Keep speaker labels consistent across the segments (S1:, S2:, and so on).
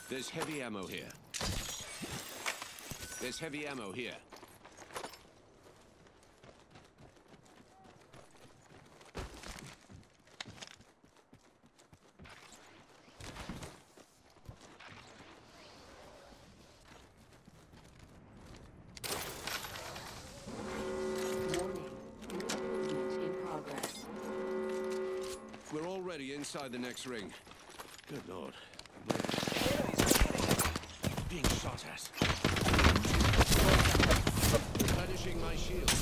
S1: There's heavy ammo here. There's heavy ammo here. We're already inside the next ring. Good Lord. Being shot at. Replenishing my shield.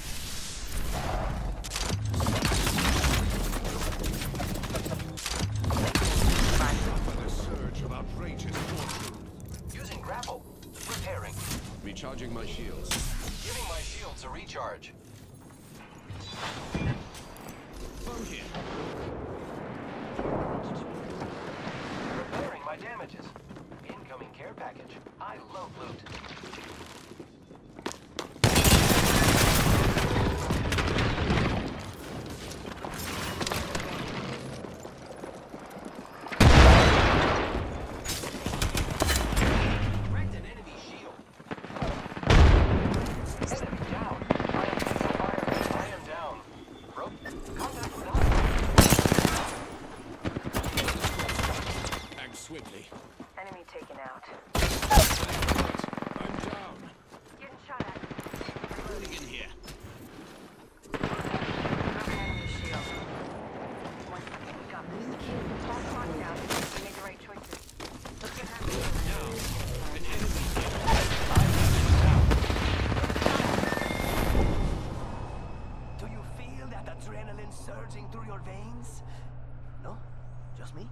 S1: A surge of outrageous force.
S2: Using grapple. Repairing.
S1: Recharging my shields.
S2: Giving my shields a recharge.
S1: Foe here.
S2: Repairing my damages. Incoming care package. I love loot. Wrecked an enemy shield. Enemy down. I am taking fire. I am down. Rope. Contact with
S1: Act swiftly.
S3: Enemy taken out.
S1: I'm down.
S3: Getting shot at.
S1: Moving in here.
S3: Broken enemy shield. One second, we got this. All clock down. We made the right choices. Let's get that shield.
S1: Now, an enemy here.
S2: Do you feel that adrenaline surging through your veins? No? Just me?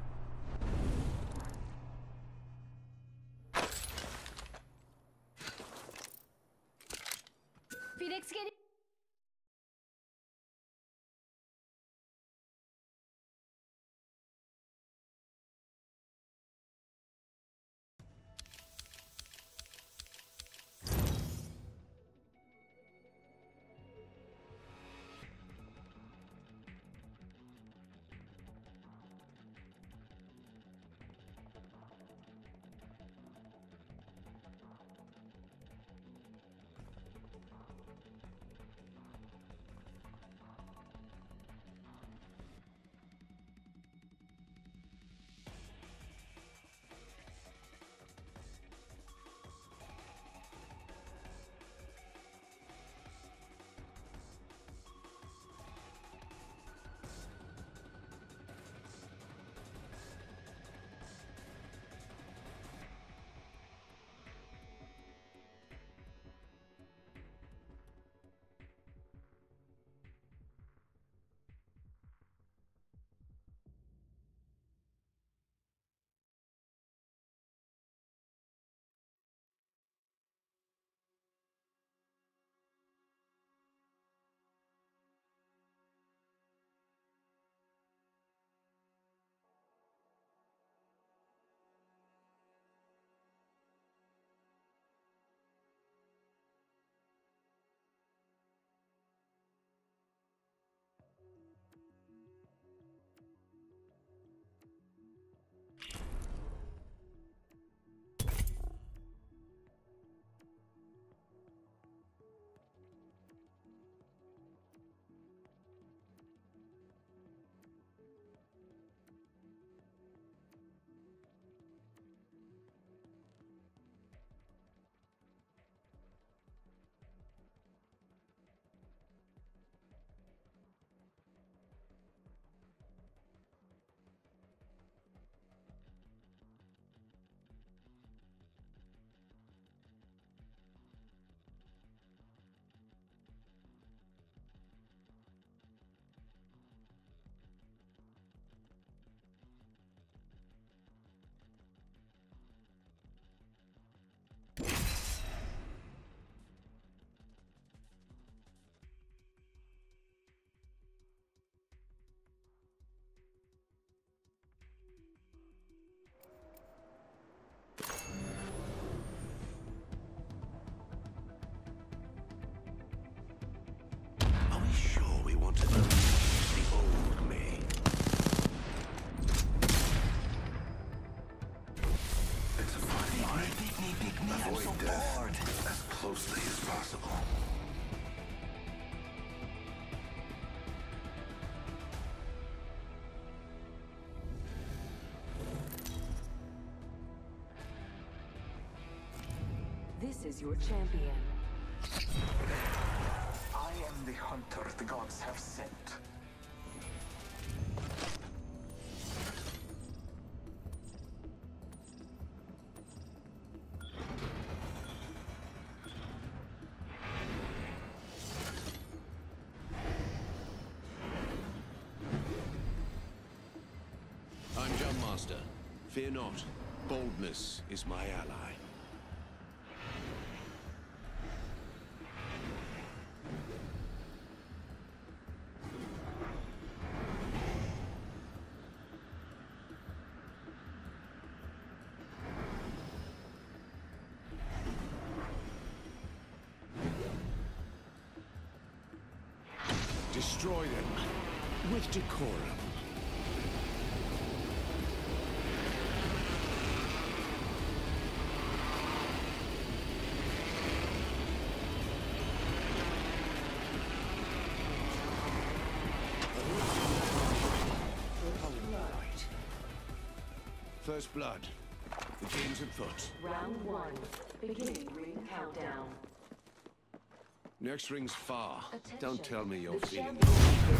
S4: Phoenix getting...
S2: possible.
S4: This is your champion.
S2: I am the hunter the gods have sent.
S1: I'm Jumpmaster. Fear not. Boldness is my ally. Destroy them with decorum. First blood. The game's afoot.
S4: Round 1. Beginning ring countdown.
S1: Next ring's far. Don't tell me you're
S4: The
S1: feeling
S4: champion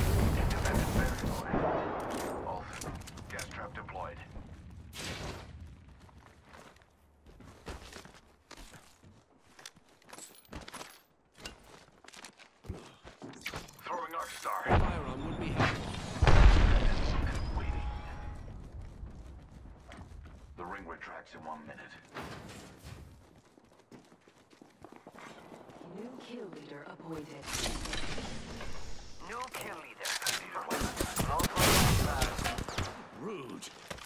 S2: Off. Gas trap deployed. Throwing Arc Star.
S1: firearm would be helpful.
S2: And waiting. The ring retracts in 1 minute.
S4: New kill leader appointed.
S3: New kill leader.
S1: Rude.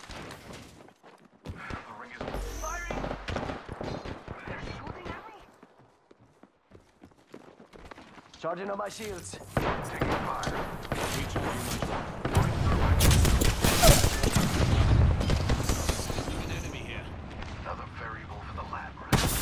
S2: The ring is
S3: Firing! They're shooting at me?
S2: charging on my shields. Taking fire.
S1: Recharging my an enemy here.
S2: Another variable for the labyrinth.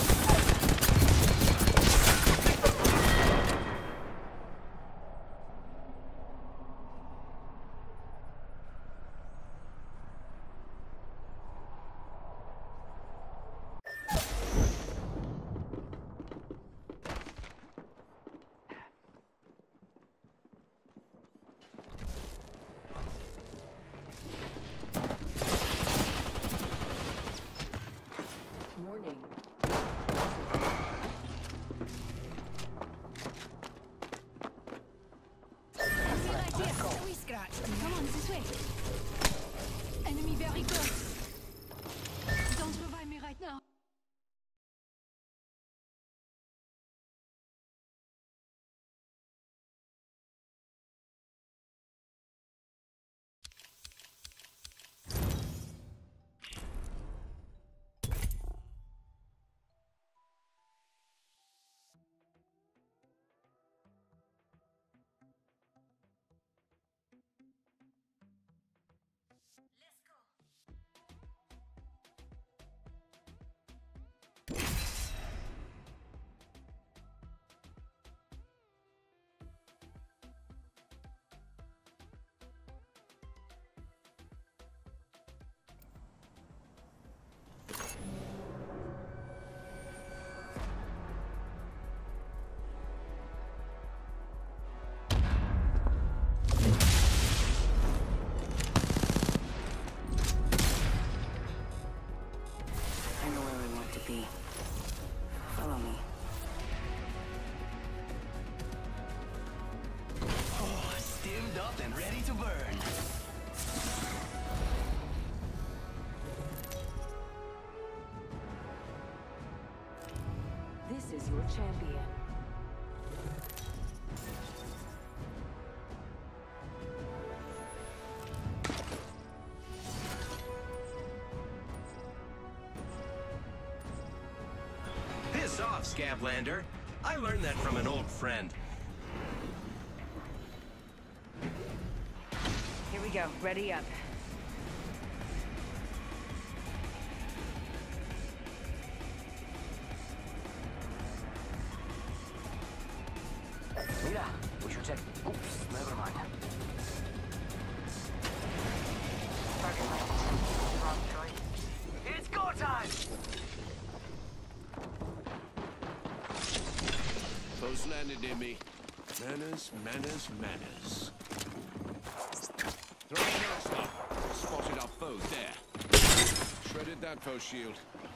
S4: Warning.
S5: Right here. We scratch. Come on, this way. Enemy very close. Don't revive me right now.
S3: Follow me.
S2: Oh, stimmed up and ready to burn.
S4: This is your champion.
S6: Piss off, Scablander. I learned that from an old friend.
S3: Here we go. Ready up.
S2: should check. Oops, never mind.
S3: Target left. Wrong choice.
S2: It's go time!
S1: Foes landed near me. Manners, manners, manners. Throw a star. Spotted our foes there. Shredded that foe shield.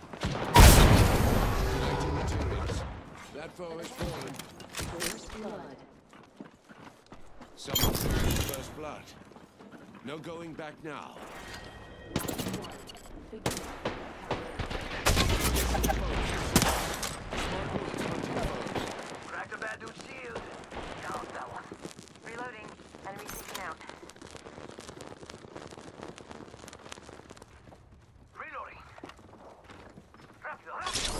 S1: Collecting materials. That foe has fallen.
S4: First blood.
S1: Someone took first blood. No going back now.
S4: Beginning.
S1: Smart bullets hunting foes.
S2: Cracked a bad dude's shield. Down that one.
S3: Reloading. Enemy taken out.
S2: Reloading. Rápido, rápido.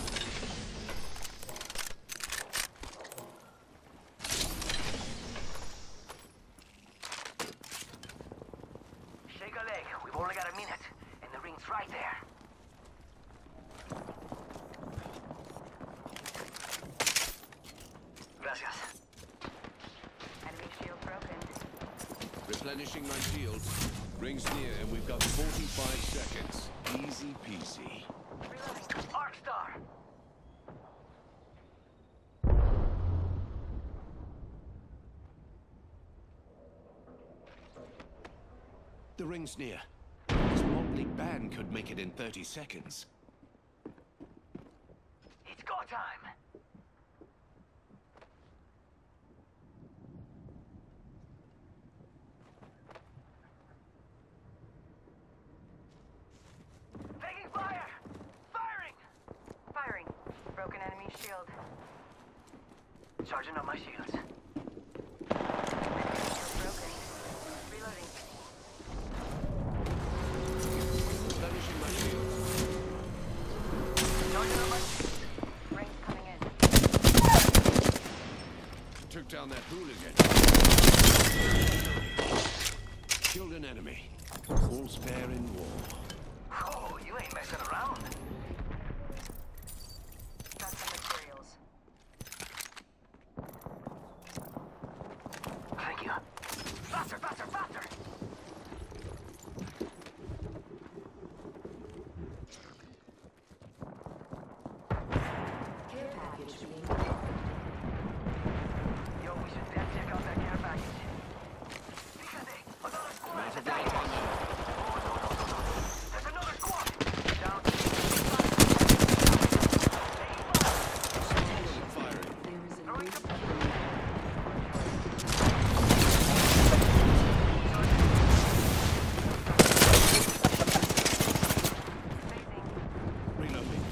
S2: Shake a leg. We've only got a minute, and the ring's right there. Gracias.
S3: Enemy shield broken.
S1: Replenishing my shields. Rings near and we've got 45 seconds. Easy peasy.
S3: Reloading.
S2: Arc Star.
S1: The ring's near. This motley band could make it in 30 seconds.
S2: It's go time. Taking fire! Firing!
S3: Firing. Broken enemy shield.
S2: Charging up my shields.
S3: Shield broken. Reloading.
S1: Replenishing my shields.
S2: Charging up my
S3: Rings coming in.
S1: Took down that hooligan. Killed an enemy. All's fair in war.
S2: Oh, you ain't messing around.
S3: Got some materials.
S2: Thank you. Faster, faster, faster!
S4: Care package being
S2: Yo, we should then check out that care package. Fíjate, another squad
S1: Out
S2: is
S1: of
S2: attacking.
S1: light on them.
S2: There's another squad! Down.
S1: Firing.
S4: there is a
S2: Throwing
S4: new
S2: the-
S4: security.
S3: Facing.
S1: Reloading.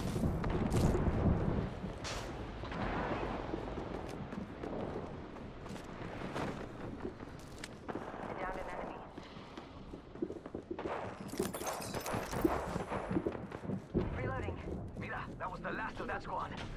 S3: I downed an enemy. Reloading.
S2: Mira, that was the last of that squad.